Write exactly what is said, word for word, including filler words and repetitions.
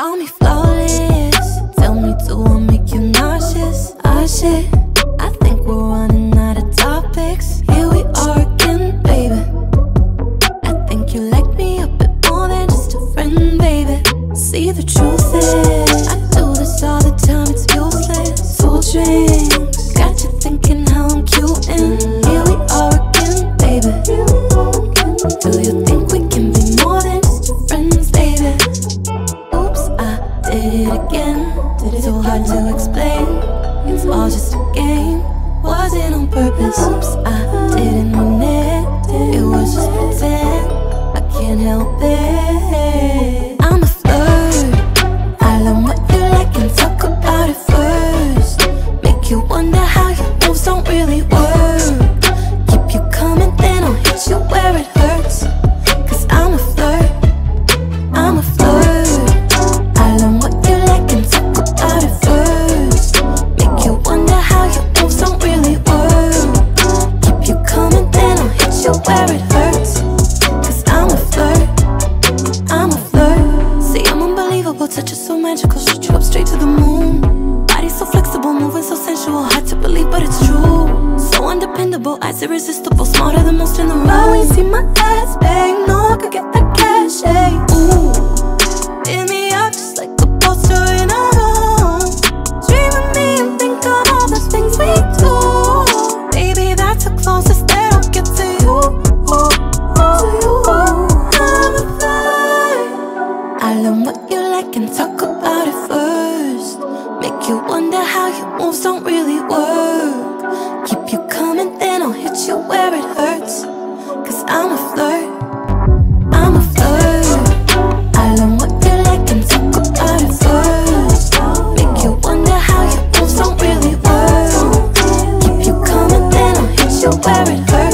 call me flawless. Tell me do I make you nauseous? Ah shit, I think we're running out of topics. Here we are again, baby. I think you like me a bit more than just a friend, baby. See, the truth is I do this all the time, it's useless. Soul drinks got you thinking how I'm cute, and here we are again, baby. Do you think we can be more than just friends, baby? Oops, I did it again. So hard to explain, it's all just a game. Wasn't on purpose. Oops, I didn't mean it. It was just pretend. I can't help it. I'm a flirt. I learn what you like and talk about it first. Make you wonder how your moves don't really work. Keep you coming, then I'll hit you where it hurts. Cause I'm a flirt. I'm a flirt. I learn what you like and talk about it first. Make you wonder how your moves don't really work. Keep you coming, then I'll hit you where it hurts. Cause I'm a flirt. I'm a flirt. See, I'm unbelievable, touch is so magical. Shoot you up straight to the moon. Body so flexible, moving so sensual. Hard to believe, but it's true. So undependable, eyes irresistible. Smarter than most in the room. Oh, you see my ass bang. No, I could get that cash, hey. Ooh, hit me up just like a poster in a room. Dream of me and think of all the things we do. Baby, that's the closest that I'll get to you. Ooh, ooh, ooh. I'm a flirt. I learn what you like and talk about it first. Make you wonder how your moves don't really work. Keep you coming, then I'll hit you where it hurts. Cause I'm a flirt. I'm a flirt. I learn what you like and talk about it first. Make you wonder how your moves don't really work. Keep you coming, then I'll hit you where it hurts.